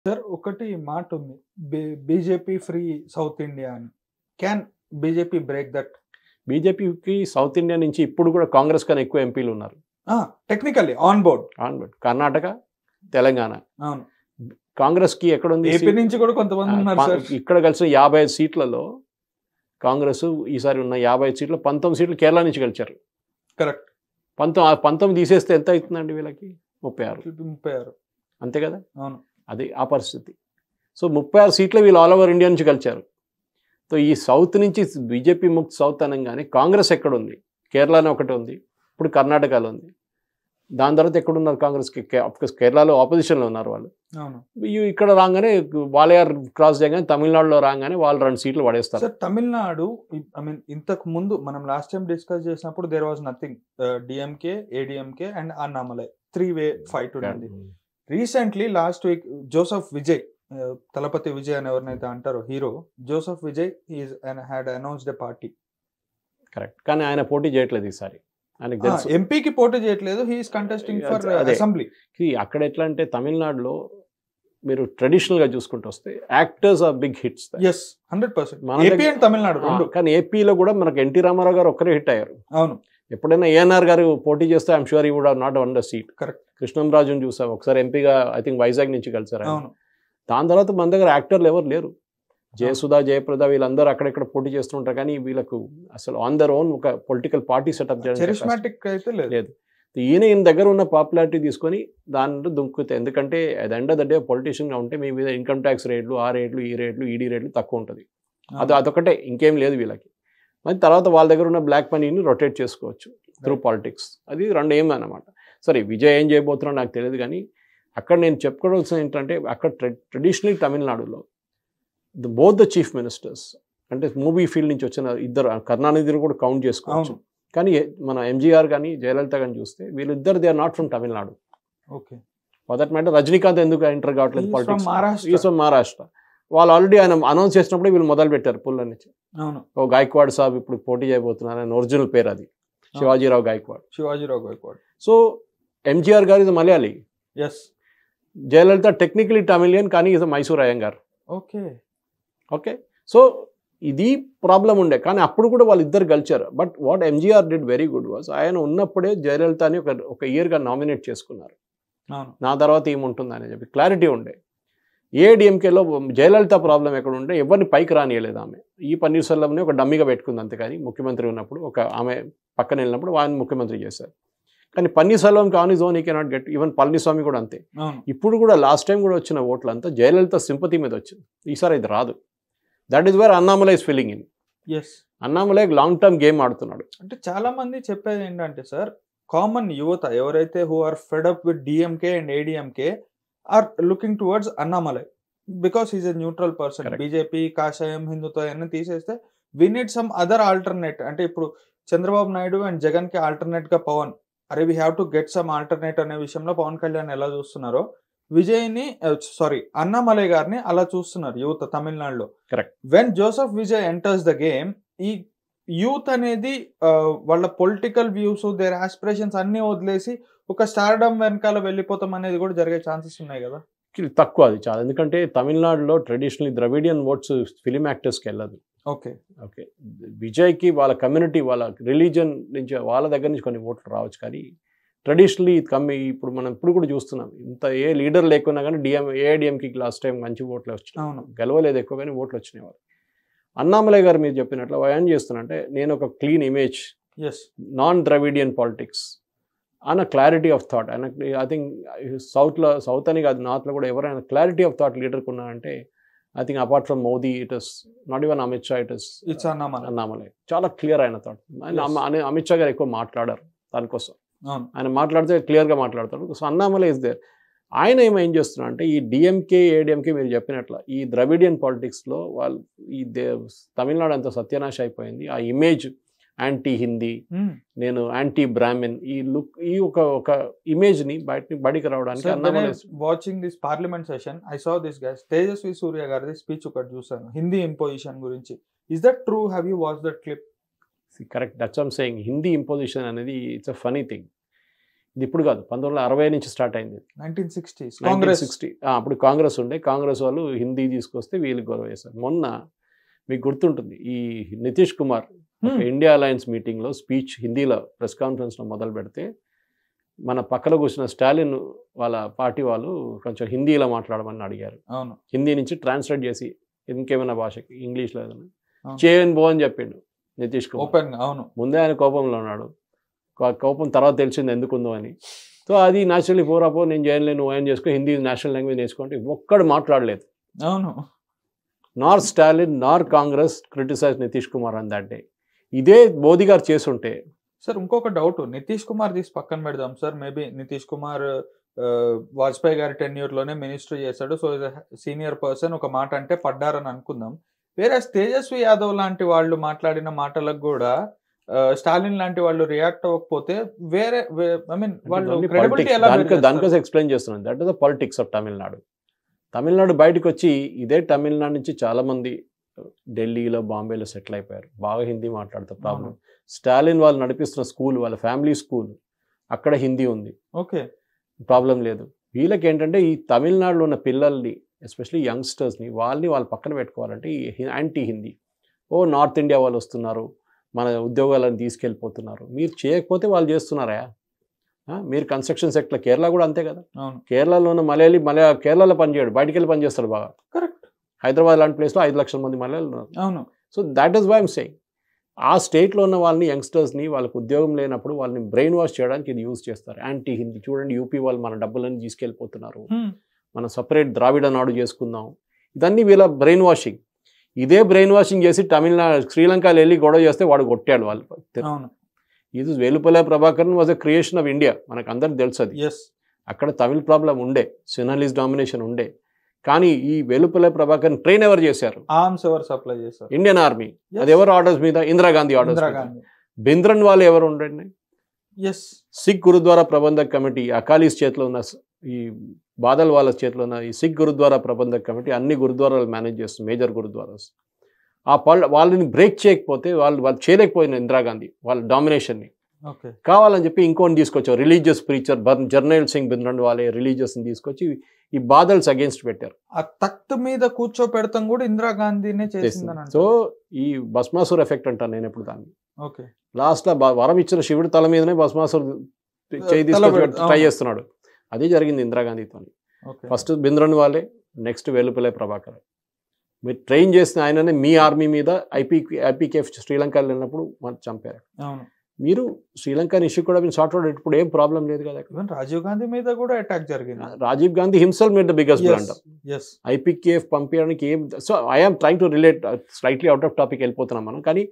Sir ఒకటి మాట ఉంది. బీజేపీ ఫ్రీ సౌత్ ఇండియా అని. Can BJP break that? బీజేపీకి సౌత్ ఇండియా నుంచి ఇప్పుడు కూడా కాంగ్రెస్ కన్నా ఎక్కువ ఎంపీలు ఉన్నారు. Technically on board. Karnataka, Telangana. అవును. కాంగ్రెస్కి ఎక్కడుంది? ఏపీ నుంచి కూడా కొంతమంది ఉన్నారు సార్. ఇక్కడ కలిసిన 55 సీట్లలో కాంగ్రెస్ ఈసారి ఉన్న 55 సీట్లు 19 సీట్లు కేరళ నుంచి గెలిచారు. కరెక్ట్. 19 తీసేస్తే ఎంత అవుతుందండి వీళ్ళకి? 36. 36 అంతే కదా? అవును. అది ఆ పరిస్థితి. సో 36 సీట్లు వీళ్ళు ఆల్ ఓవర్ ఇండియా నుంచి గెలిచారు. సో ఈ సౌత్ నుంచి బీజేపీ ముక్త్ సౌత్ అనగానే కాంగ్రెస్ ఎక్కడుంది? కేరళలో ఒకటి ఉంది, ఇప్పుడు కర్ణాటకలో ఉంది. దాని తర్వాత ఎక్కడున్నారు కాంగ్రెస్కి? అఫ్కోర్స్ కేరళలో ఆపోజిషన్లో ఉన్నారు వాళ్ళు. అవును. ఇక్కడ రాగానే వాలయార్ క్రాస్ చేయగానే తమిళనాడులో రాగానే వాళ్ళు 2 సీట్లు పడేస్తారు. సార్ తమిళనాడు ఇంతకు ముందు మనం లాస్ట్ టైం డిస్కస్ చేసినప్పుడు there was nothing. DMK, ADMK and Annamalai 3-way fight ఉన్నది. Recently last week Joseph Vijay, Thalapathy Vijay అని ఎవరినైతే అంటారో hero, Joseph Vijay had announced a party. Correct. కానీ ఆయన పోటీ చేయట్లేదు ఈసారి. ఆయనకు తెలుసు ఎంపీకి పోటీ చేయట్లేదు. He is contesting for assembly. అక్కడ ఎట్లా అంటే తమిళనాడులో మీరు ట్రెడిషనల్గా చూసుకుంటూ వస్తే actors are big hits. Yes, 100%. AP and Tamil Nadu రెండు. కానీ ఏపీలో కూడా మనకు ఎన్టీ రామారావు గారు ఒక్కరే హిట్ అయ్యారు. అవును. ఎప్పుడైనా ఏఎన్ఆర్ గారు పోటీ చేస్తే I'm sure he would have not won the seat. Correct. కృష్ణంరాజును చూసాం ఒకసారి ఎంపీగా, ఐ థింక్ వైజాగ్ నుంచి కలిసారు. అవును. దాని తర్వాత మన దగ్గర యాక్టర్లు ఎవరు లేరు. జయసుధా, జయప్రద వీళ్ళందరూ అక్కడెక్కడ పోటీ చేస్తుంటారు. కానీ వీళ్ళకు అసలు ఆన్ దర్ ఓన్ ఒక పొలిటికల్ పార్టీ సెటప్ చేయడం లేదు. ఈయన దగ్గర ఉన్న పాపులారిటీ తీసుకొని దాంట్లో దుంకుతాయి. ఎందుకంటే at end of the day పొలిటీషియన్గా ఉంటే మీ మీద ఇన్కమ్ ట్యాక్స్ రేట్లు, ఆ రేట్లు, ఈ రేట్లు, ఈడీ రేట్లు తక్కువ ఉంటుంది. అదొకటే, ఇంకేం లేదు వీళ్ళకి. మరి తర్వాత వాళ్ళ దగ్గర ఉన్న బ్లాక్ మనీని రొటేట్ చేసుకోవచ్చు త్రూ పాలిటిక్స్. అది 2 ఏం అన్నమాట. సరే విజయ్ ఏం చేయబోతున్నాడో నాకు తెలియదు. కానీ అక్కడ నేను చెప్పుకోవాల్సిన ఏంటంటే అక్కడ ట్రెడిషనలీ తమిళనాడులో బోత్ ద చీఫ్ మినిస్టర్స్ అంటే మూవీ ఫీల్డ్ నుంచి వచ్చిన ఇద్దరు, కరుణానిధిని కూడా కౌంట్ చేసుకోవచ్చు. కానీ మన ఎంజీఆర్ కానీ జయలలిత కానీ చూస్తే వీళ్ళిద్దరు they are not from Tamil Nadu. Okay. For that matter Rajinikanth ఎందుకు ఎంటర్ కావట్లేదు పాలిటిక్స్? Is from Maharashtra. వాళ్ళు ఆల్రెడీ ఆయన అనౌన్స్ చేసినప్పుడే వీళ్ళు మొదలు పెట్టారు పుల్ల నుంచి. ఓ గాయక్వాడ్ సాబ్ ఇప్పుడు పోటీ చేయబోతున్నారు. ఆయన ఒరిజినల్ పేరు అది శివాజీరావు గాయక్వాడ్. సో ఎంజీఆర్ గారు ఇది మలయాళీ. ఎస్. జయలలిత టెక్నికలీ తమిళియన్, కానీ ఇది Mysore Iyengar. Okay. Okay. So ఇది ప్రాబ్లం ఉండే. కానీ అప్పుడు కూడా వాళ్ళిద్దరు గెలిచారు. But what MGR did very good was, ఆయన ఉన్నప్పుడే జయలలితని ఒక ఇయర్గా నామినేట్ చేసుకున్నారు. నా తర్వాత ఏముంటుందని చెప్పి క్లారిటీ ఉండే. ఏడీఎంకేలో జయలలిత ప్రాబ్లం ఎక్కడ ఉంటే ఎవరిని పైకి రానియలేదు ఆమె. ఈ పన్నీర్సెల్వంని ఒక డమ్మిగా పెట్టుకుంది అంతేకాని ముఖ్యమంత్రి ఉన్నప్పుడు ఆమె పక్కన వెళ్ళినప్పుడు ఆయన ముఖ్యమంత్రి చేశారు. కానీ పన్నీర్సెల్వంకి on his own he cannot get. Even Palaniswami కూడా అంతే. ఇప్పుడు కూడా లాస్ట్ టైం కూడా వచ్చిన ఓట్లంతా జయలలిత సింపతి మీద వచ్చింది. ఈసారి ఇది రాదు. That is where Annamalai is feeling in. Yes. Annamalai long term game ఆడుతున్నాడు. అంటే చాలా మంది చెప్పేది ఏంటంటే సార్, కామన్ యువత ఎవరైతే who are fed up with DMK and ADMK are looking towards Annamalai because is a neutral person. BJP, కాషాయం, హిందుత్వ అన్ని తీసేస్తే we need some other alternate. అంటే ఇప్పుడు చంద్రబాబు నాయుడు అండ్ జగన్ కి ఆల్టర్నేట్ గా పవన్, అరే we have to get some alternate అనే విషయంలో పవన్ కళ్యాణ్ ఎలా చూస్తున్నారో విజయ్ని, అన్నామలై గారిని అలా చూస్తున్నారు యూత్ తమిళనాడులో. Correct. When Joseph Vijay enters the game, ఈ యూత్ అనేది వాళ్ళ పొలిటికల్ వ్యూస్, దేర్ ఆస్పిరేషన్స్ అన్ని వదిలేసి ఒక స్టార్డమ్ వెనకాల వెళ్ళిపోతాం అనేది కూడా జరిగే ఛాన్సెస్ ఉన్నాయి కదా. తక్కువ అది చాలా. ఎందుకంటే తమిళనాడులో ట్రెడిషనలీ ద్రవిడియన్ ఓట్స్ ఫిలిం యాక్టర్స్కి వెళ్ళదు. ఓకే. విజయ్కి వాళ్ళ కమ్యూనిటీ, వాళ్ళ రిలీజన్ నుంచి, వాళ్ళ దగ్గర నుంచి కొన్ని ఓట్లు రావచ్చు. కానీ ట్రెడిషనలీ ఇప్పుడు మనం ఇప్పుడు కూడా చూస్తున్నాం. ఇంత ఏ లీడర్ లేకున్నా కానీ ఏఐడిఎంకి లాస్ట్ టైం మంచి ఓట్లు వచ్చినాయి. గెలవలేదు ఎక్కువ, కానీ ఓట్లు వచ్చినాయి వాళ్ళు. అన్నామలై గారు మీరు చెప్పినట్లు ఏం చేస్తున్నా అంటే, నేను ఒక clean image, non Dravidian politics అన్న క్లారిటీ ఆఫ్ థాట్. ఆయనకి ఐ థింక్ సౌత్ అని కాదు, నార్త్లో కూడా ఎవరైనా క్లారిటీ ఆఫ్ థాట్ లీడర్కి ఉన్నారంటే I think apart from Modi, it is not even Amit Shah, it's Annamalai. చాలా క్లియర్ అయిన థాట్. అమిత్ షా గారు ఎక్కువ మాట్లాడారు దానికోసం. ఆయన మాట్లాడితే క్లియర్గా మాట్లాడతాడు. So Annamalai is there. ఆయన ఏం చేస్తున్నా అంటే ఈ డిఎంకే, ఏడిఎంకే మీరు చెప్పినట్ల ఈ ద్రవిడియన్ పాలిటిక్స్లో వాళ్ళు తమిళనాడు అంతా సత్యనాశ అయిపోయింది. ఆ ఇమేజ్ యాంటీ హిందీ, నేను యాంటీ బ్రాహ్మిన్, ఈ లుక్, ఈ ఒక ఇమేజ్ ని బయటికి రావడానికి. Watching this parliament session I saw this guys Tejasvi Surya గారి స్పీచ్ ఒకటి చూసాను హిందీ ఇంపోజిషన్ గురించి. Is that true? Have you watch that clip? Correct. That's I'm saying. Hindi imposition అనేది ఇట్స్ అ ఫనీ థింగ్. ఇది ఇప్పుడు కాదు, 1960 నుంచి స్టార్ట్ అయింది. 1960s 1960 అప్పుడు కాంగ్రెస్ ఉండే, కాంగ్రెస్ వాళ్ళు హిందీ తీసుకొస్తే వీళ్ళు గొడవ చేశారు. మొన్న మీకు గుర్తుంటుంది, ఈ నితీష్ కుమార్ ఇండియా అలయన్స్ మీటింగ్లో స్పీచ్ హిందీలో ప్రెస్ కాన్ఫరెన్స్లో మొదలు పెడితే మన పక్కన కూర్చున్న స్టాలిన్ వాళ్ళ పార్టీ వాళ్ళు కొంచెం హిందీలో మాట్లాడమని అడిగారు. అవును, హిందీ నుంచి ట్రాన్స్లేట్ చేసి ఇంకేమైనా భాషకి ఇంగ్లీష్లో ఏదైనా చేయని బో అని చెప్పిండు నితీష్ కుమార్. అవును, ముందే ఆయన కోపంలో ఉన్నాడు, కోపం తర్వాత తెలిసింది ఎందుకుందో అని. సో అది న్యాచురల్లీ పోరాపో నేను చేయలేను, నువ్వు ఏం చేసుకో, హిందీ నేషనల్ లాంగ్వేజ్ నేర్చుకుంటే ఒక్కడు మాట్లాడలేదు. అవును, నార్ స్టాలిన్ నార్ కాంగ్రెస్ క్రిటిసైజ్ నితీష్ కుమార్ అని దట్ డే. ఇదే మోదీ గారు చేస్తుంటే. సార్ ఇంకొక డౌట్, నితీష్ కుమార్ తీసి పక్కన పెడదాం సార్. మేబీ నితీష్ కుమార్ వాజ్పేయి గారి టెన్యూర్లోనే మినిస్ట్రీ చేశాడు, సో సీనియర్ పర్సన్, ఒక మాట అంటే పడ్డారని అనుకుందాం. వేరే తేజస్వి యాదవ్ లాంటి వాళ్ళు మాట్లాడిన మాటలకు కూడా స్టాలిన్ లాంటి వాళ్ళు రియాక్ట్ అవ్వకపోతే వేరే ఐ మీన్ వాళ్ళు క్రెడిబిలిటీ ఎలా దానికోసం ఎక్స్ప్లెయిన్ చేస్తున్నాను. That is the politics of Tamil Nadu. Tamil Nadu బయటకు వచ్చి ఇదే తమిళనాడు నుంచి చాలామంది ఢిల్లీలో బాంబేలో సెటిల్ అయిపోయారు, బాగా హిందీ మాట్లాడతారు. ప్రాబ్లం స్టాలిన్ వాళ్ళు నడిపిస్తున్న స్కూల్, వాళ్ళ ఫ్యామిలీ స్కూల్, అక్కడ హిందీ ఉంది, ఓకే, ప్రాబ్లం లేదు. వీళ్ళకి ఏంటంటే ఈ తమిళనాడులో ఉన్న పిల్లల్ని ఎస్పెషలీ యంగ్స్టర్స్ని వాళ్ళ పక్కన పెట్టుకోవాలంటే ఈ యాంటీ హిందీ, నార్త్ ఇండియా వాళ్ళు వస్తున్నారు, మన ఉద్యోగాలను తీసుకెళ్ళిపోతున్నారు, మీరు చేయకపోతే వాళ్ళు చేస్తున్నారా? మీరు కన్స్ట్రక్షన్ సెక్టర్, కేరళ కూడా అంతే కదా. కేరళలో ఉన్న మలయాళీ కేరళలో పనిచేయడు, బయటికి వెళ్ళి పనిచేస్తాడు బాగా. కరెక్ట్. హైదరాబాద్ లాంటి ప్లేస్లో 5 లక్షల మంది మలయాళీ ఉన్నారు. అవును. So that is why I'm saying, ఆ స్టేట్లో ఉన్న వాళ్ళని యంగ్స్టర్స్ని వాళ్ళకి ఉద్యోగం లేనప్పుడు వాళ్ళని బ్రెయిన్ వాష్ చేయడానికి ఇది యూజ్ చేస్తారు, యాంటీ హిందీ. చూడండి యూపీ వాళ్ళు మన డబ్బులన్నీ తీసుకెళ్ళిపోతున్నారు, మనం సపరేట్ ద్రావిడ నాడు చేసుకుందాం, ఇదన్నీ వీళ్ళ బ్రెయిన్ వాషింగ్. ఇదే బ్రెయిన్ వాషింగ్ చేసి తమిళనాడు శ్రీలంకలో వెళ్ళి గొడవ చేస్తే వాడు కొట్టాడు వాళ్ళు. ఇది Velupillai Prabhakaran was a creation of India, మనకు అందరికి తెలుసు అది. అక్కడ తమిళ్ ప్రాబ్లం ఉండే, సినాలిస్ డామినేషన్ ఉండే, కానీ ఈ వేలుపల్లి ప్రభాకరన్ ట్రైన్ ఎవరు చేశారు? ఆర్మ్స్ ఎవరు సప్లై చేశారు? Indian army. అది ఎవరు ఆర్డర్స్ మీద? ఇందిరాగాంధీ ఆర్డర్స్. బింద్రన్ వాళ్ళు ఎవరు ఉండండి? సిక్ గురుద్వారా ప్రబంధక్ కమిటీ, అకాలీస్ చేతిలో ఉన్న, ఈ బాదల్ వాళ్ళ చేతిలో ఉన్న ఈ సిక్ గురుద్వారా ప్రబంధక్ కమిటీ అన్ని గురుద్వారాలు మేనేజ్ చేస్తుంది, మేజర్ గురుద్వారాస్. వాళ్ళని బ్రేక్ చేయకపోతే వాళ్ళు చేయలేకపోయిన ఇందిరాగాంధీ వాళ్ళ డామినేషన్ని. కావాలని చెప్పి ఇంకోటి తీసుకొచ్చారు, రిలీజియస్ ప్రీచర్ జర్నైల్ సింగ్ బింద్రన్ వాళ్ళే రిలీజియస్ని తీసుకొచ్చి ఈ బాదల్స్ అగేన్స్ట్ పెట్టారు. ఆ తఖ్త్ మీద కూర్చోపెడతాం కూడా ఇందిరాగాంధీనే చేసింది. సో ఈ భస్మాసుర్ ఎఫెక్ట్ అంటాను నేను ఎప్పుడు దాన్ని. లాస్ట్లో వరం ఇచ్చిన శివుడి తల మీదనే భస్మాసుర్ చేయి తీసుకొచ్చి ట్రై చేస్తున్నాడు. అది జరిగింది ఇందిరాగాంధీతో. ఫస్ట్ బింద్రన్ వాళ్ళే, నెక్స్ట్ వేలుపల్లి ప్రభాకర్. మీరు ట్రైన్ చేసిన ఆయననే మీ ఆర్మీ మీద ఐపీకేఎఫ్ శ్రీలంకలో వెళ్ళినప్పుడు మనం చంపారు. మీరు శ్రీలంకన్ ఇష్యూ కూడా మీరు సార్ట్ అవుట్ ఇప్పుడు ఏం ప్రాబ్లం లేదు కదా. రాజీవ్ గాంధీ మీద కూడా అటాక్ జరిగింది. Rajiv Gandhi himself made the biggest blunder. IPKF పంపించడానికి ఏం, so I'm trying to relate, slightly out of topic వెళ్ళిపోతున్నాం మనం, కానీ